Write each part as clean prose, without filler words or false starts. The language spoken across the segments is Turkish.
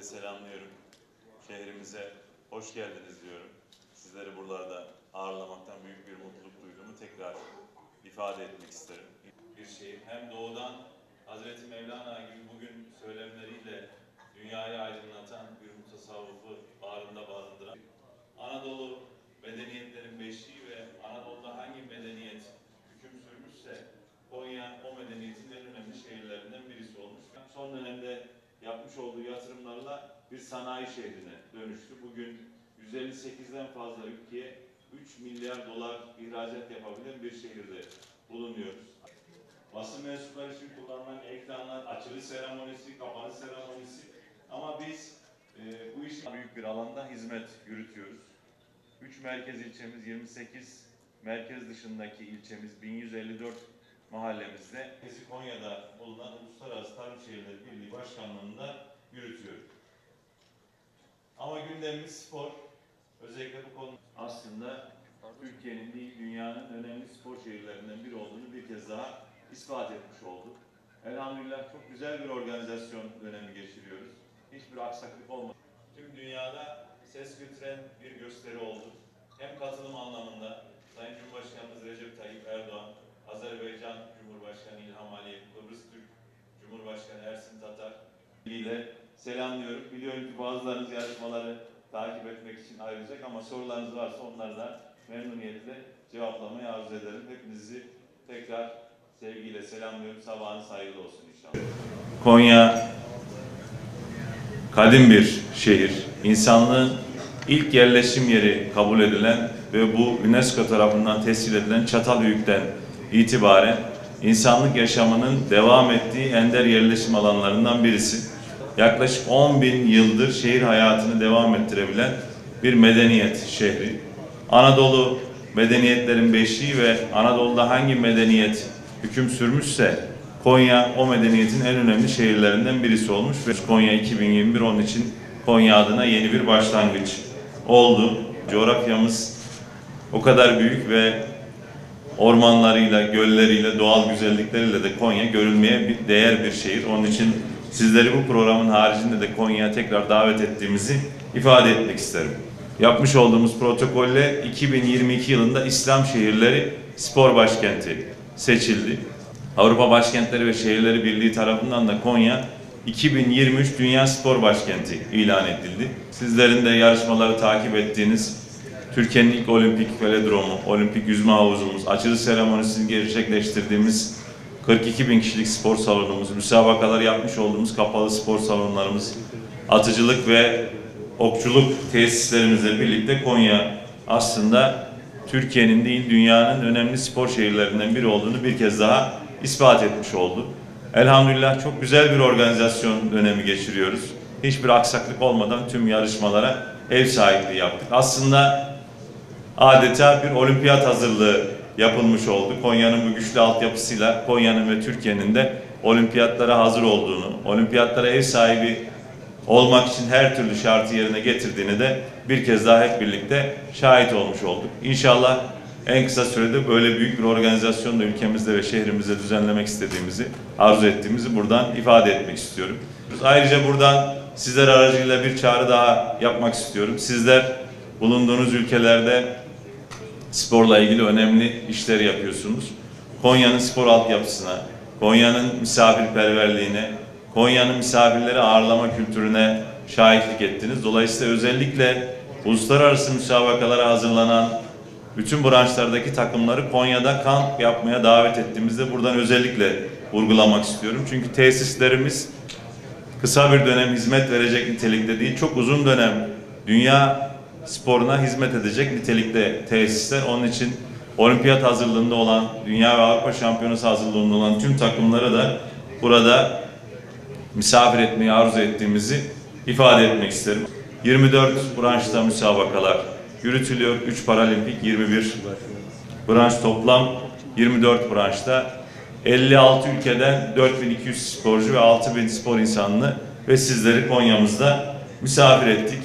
selamlıyorum. Şehrimize hoş geldiniz diyorum. Sizleri buralarda ağırlamaktan büyük bir mutluluk duyduğumu tekrar ifade etmek isterim. Bir şehir hem doğudan Hazreti Mevlana gibi bugün söylemleriyle dünyayı aydınlatan bir mutasavvufu bağrında barındıran, Anadolu medeniyetlerin beşiği ve Anadolu'da hangi medeniyet hüküm sürmüşse Konya o medeniyetin en önemli şehirlerinden birisi olmuş. Son dönemde yapmış olduğu yatırımlarla bir sanayi şehrine dönüştü. Bugün 158'den fazla ülkeye 3 milyar dolar ihracat yapabilen bir şehirde bulunuyoruz. Basın mensupları için kullanılan ekranlar, açılış seremonisi, kapanış seremonisi, ama biz bu işin büyük bir alanda hizmet yürütüyoruz. 3 merkez ilçemiz, 28 merkez dışındaki ilçemiz, 1154 mahallemizde Konya'da bulunan Uluslararası Tarım Şehirleri Birliği Başkanlığı'nda yürütüyor. Ama gündemimiz spor. Özellikle bu konu aslında Türkiye'nin değil dünyanın önemli spor şehirlerinden biri olduğunu bir kez daha ispat etmiş oldu. Elhamdülillah çok güzel bir organizasyon dönemi geçiriyoruz. Hiçbir aksaklık olmadı. Tüm dünyada ses götüren bir gösteri oldu. Hem katılım anlamında Sayın Cumhurbaşkanımız Recep Tayyip Erdoğan, Azerbaycan Cumhurbaşkanı İlham Aliyev, Kıbrıs Türk Cumhurbaşkanı Ersin Tatar ile selamlıyorum. Biliyorum ki bazılarınız yarışmaları takip etmek için ayrılacak ama sorularınız varsa onları da memnuniyetle cevaplamayı arzu ederim. Hepinizi tekrar sevgiyle selamlıyorum. Sabahınız hayırlı olsun inşallah. Konya kadim bir şehir. İnsanlığın ilk yerleşim yeri kabul edilen ve bu UNESCO tarafından tescil edilen Çatalhöyük'ten itibaren insanlık yaşamının devam ettiği ender yerleşim alanlarından birisi. Yaklaşık 10.000 yıldır şehir hayatını devam ettirebilen bir medeniyet şehri. Anadolu medeniyetlerin beşiği ve Anadolu'da hangi medeniyet hüküm sürmüşse Konya o medeniyetin en önemli şehirlerinden birisi olmuş ve Konya 2021 onun için Konya adına yeni bir başlangıç oldu. Coğrafyamız o kadar büyük ve ormanlarıyla, gölleriyle, doğal güzellikleriyle de Konya görülmeye değer bir şehir. Onun için sizleri bu programın haricinde de Konya'ya tekrar davet ettiğimizi ifade etmek isterim. Yapmış olduğumuz protokolle 2022 yılında İslam Şehirleri Spor Başkenti seçildi. Avrupa Başkentleri ve Şehirleri Birliği tarafından da Konya 2023 Dünya Spor Başkenti ilan edildi. Sizlerin de yarışmaları takip ettiğiniz Türkiye'nin ilk olimpik velodromu, olimpik yüzme havuzumuz, açılış seremonisini gerçekleştirdiğimiz 42.000 kişilik spor salonumuz, müsabakalar yapmış olduğumuz kapalı spor salonlarımız, atıcılık ve okçuluk tesislerimizle birlikte Konya aslında Türkiye'nin değil dünyanın önemli spor şehirlerinden biri olduğunu bir kez daha ispat etmiş oldu. Elhamdülillah çok güzel bir organizasyon dönemi geçiriyoruz. Hiçbir aksaklık olmadan tüm yarışmalara ev sahipliği yaptık. Aslında adeta bir olimpiyat hazırlığı yapılmış oldu. Konya'nın bu güçlü altyapısıyla Konya'nın ve Türkiye'nin de olimpiyatlara hazır olduğunu, olimpiyatlara ev sahibi olmak için her türlü şartı yerine getirdiğini de bir kez daha hep birlikte şahit olmuş olduk. İnşallah en kısa sürede böyle büyük bir organizasyonu da ülkemizde ve şehrimizde düzenlemek istediğimizi, arzu ettiğimizi buradan ifade etmek istiyorum. Ayrıca buradan sizler aracılığıyla bir çağrı daha yapmak istiyorum. Sizler bulunduğunuz ülkelerde sporla ilgili önemli işler yapıyorsunuz. Konya'nın spor altyapısına, Konya'nın misafirperverliğine, Konya'nın misafirleri ağırlama kültürüne şahitlik ettiniz. Dolayısıyla özellikle uluslararası müsabakalara hazırlanan bütün branşlardaki takımları Konya'da kamp yapmaya davet ettiğimizde buradan özellikle vurgulamak istiyorum. Çünkü tesislerimiz kısa bir dönem hizmet verecek nitelikte değil, çok uzun dönem dünya sporuna hizmet edecek nitelikte tesisler. Onun için olimpiyat hazırlığında olan, dünya ve Avrupa şampiyonası hazırlığında olan tüm takımları da burada misafir etmeyi arzu ettiğimizi ifade etmek isterim. 24 branşta müsabakalar yürütülüyor. 3 paralimpik, 21 branş, toplam 24 branşta 56 ülkeden 4200 sporcu ve 6000 spor insanını ve sizleri Konya'mızda misafir ettik.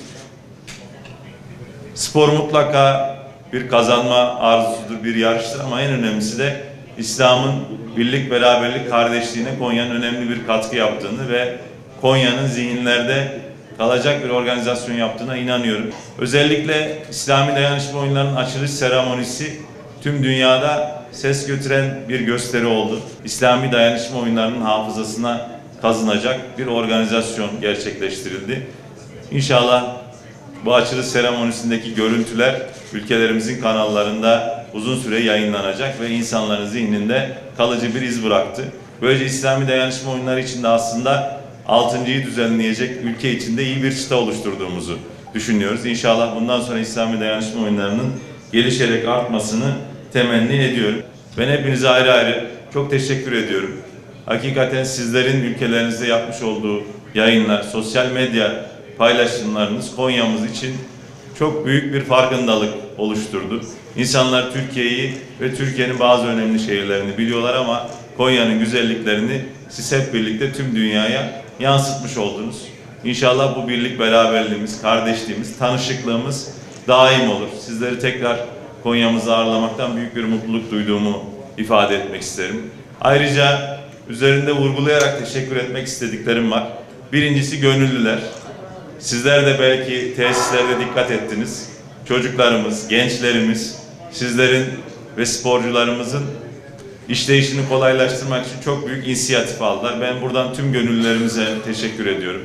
Spor mutlaka bir kazanma arzusudur, bir yarıştır ama en önemlisi de İslam'ın birlik, beraberlik, kardeşliğine Konya'nın önemli bir katkı yaptığını ve Konya'nın zihinlerde kalacak bir organizasyon yaptığına inanıyorum. Özellikle İslami Dayanışma Oyunları'nın açılış seremonisi tüm dünyada ses götüren bir gösteri oldu. İslami Dayanışma Oyunları'nın hafızasına kazınacak bir organizasyon gerçekleştirildi. İnşallah bu açılış seremonisindeki görüntüler ülkelerimizin kanallarında uzun süre yayınlanacak ve insanların zihninde kalıcı bir iz bıraktı. Böylece İslami Dayanışma Oyunları içinde aslında 6.'yı düzenleyecek ülke içinde iyi bir çıta oluşturduğumuzu düşünüyoruz. İnşallah bundan sonra İslami Dayanışma Oyunları'nın gelişerek artmasını temenni ediyorum. Ben hepinize ayrı ayrı çok teşekkür ediyorum. Hakikaten sizlerin ülkelerinizde yapmış olduğu yayınlar, sosyal medya paylaşımlarınız Konya'mız için çok büyük bir farkındalık oluşturdu. İnsanlar Türkiye'yi ve Türkiye'nin bazı önemli şehirlerini biliyorlar ama Konya'nın güzelliklerini siz hep birlikte tüm dünyaya yansıtmış oldunuz. İnşallah bu birlik, beraberliğimiz, kardeşliğimiz, tanışıklığımız daim olur. Sizleri tekrar Konya'mızı ağırlamaktan büyük bir mutluluk duyduğumu ifade etmek isterim. Ayrıca üzerinde vurgulayarak teşekkür etmek istediklerim var. Birincisi gönüllüler. Sizler de belki tesislerde dikkat ettiniz. Çocuklarımız, gençlerimiz, sizlerin ve sporcularımızın işleyişini kolaylaştırmak için çok büyük inisiyatif aldılar. Ben buradan tüm gönüllülerimize teşekkür ediyorum.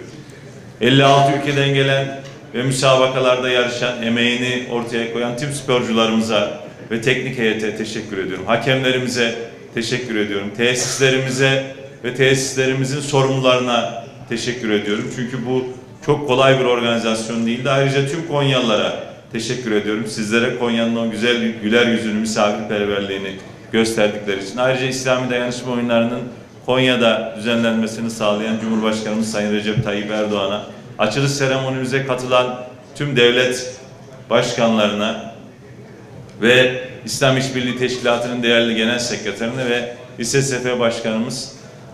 56 ülkeden gelen ve müsabakalarda yarışan, emeğini ortaya koyan tüm sporcularımıza ve teknik heyete teşekkür ediyorum. Hakemlerimize teşekkür ediyorum. Tesislerimize ve tesislerimizin sorumlularına teşekkür ediyorum. Çünkü bu çok kolay bir organizasyon değildi. Ayrıca tüm Konyalılara teşekkür ediyorum. Sizlere Konya'nın o güzel güler yüzünü, misafirperverliğini gösterdikleri için. Ayrıca İslami Dayanışma Oyunları'nın Konya'da düzenlenmesini sağlayan Cumhurbaşkanımız Sayın Recep Tayyip Erdoğan'a, açılış seremonimize katılan tüm devlet başkanlarına ve İslam İşbirliği Teşkilatı'nın değerli genel sekreterine ve İSSF Başkanımız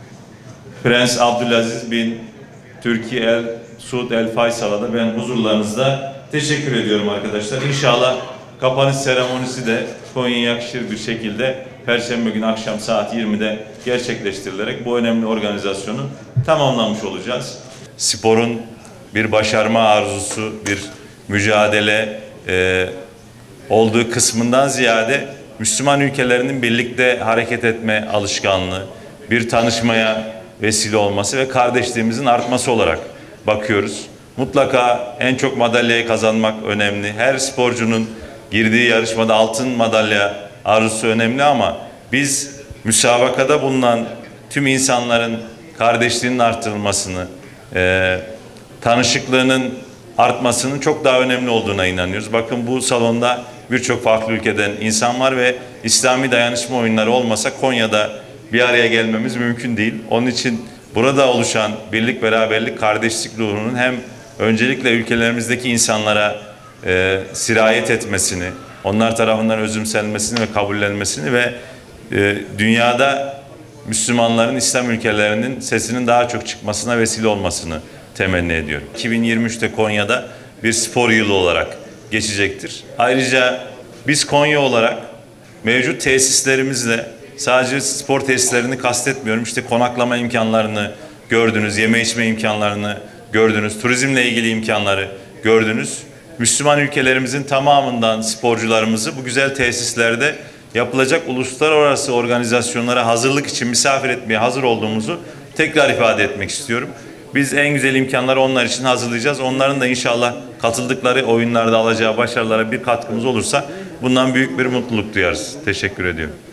Prens Abdülaziz bin Türkiye El Suud El Faysal'a da ben huzurlarınızda teşekkür ediyorum arkadaşlar. İnşallah kapanış seremonisi de Konya'ya yakışır bir şekilde Perşembe günü akşam saat 20'de gerçekleştirilerek bu önemli organizasyonu tamamlamış olacağız. Sporun bir başarma arzusu, bir mücadele olduğu kısmından ziyade Müslüman ülkelerinin birlikte hareket etme alışkanlığı, bir tanışmaya vesile olması ve kardeşliğimizin artması olarak bakıyoruz. Mutlaka en çok madalyayı kazanmak önemli. Her sporcunun girdiği yarışmada altın madalya arzusu önemli ama biz müsabakada bulunan tüm insanların kardeşliğinin artırılmasını, tanışıklığının artmasının çok daha önemli olduğuna inanıyoruz. Bakın bu salonda birçok farklı ülkeden insan var ve İslami Dayanışma Oyunları olmasa Konya'da bir araya gelmemiz mümkün değil. Onun için burada oluşan birlik, beraberlik, kardeşlik ruhunun hem öncelikle ülkelerimizdeki insanlara sirayet etmesini, onlar tarafından özümsenmesini ve kabullenmesini ve dünyada Müslümanların, İslam ülkelerinin sesinin daha çok çıkmasına vesile olmasını temenni ediyorum. 2023'te Konya'da bir spor yılı olarak geçecektir. Ayrıca biz Konya olarak mevcut tesislerimizle, sadece spor tesislerini kastetmiyorum, işte konaklama imkanlarını gördünüz, yeme içme imkanlarını gördünüz, turizmle ilgili imkanları gördünüz. Müslüman ülkelerimizin tamamından sporcularımızı bu güzel tesislerde yapılacak uluslararası organizasyonlara hazırlık için misafir etmeye hazır olduğumuzu tekrar ifade etmek istiyorum. Biz en güzel imkanları onlar için hazırlayacağız. Onların da inşallah katıldıkları oyunlarda alacağı başarılara bir katkımız olursa bundan büyük bir mutluluk duyarız. Teşekkür ediyorum.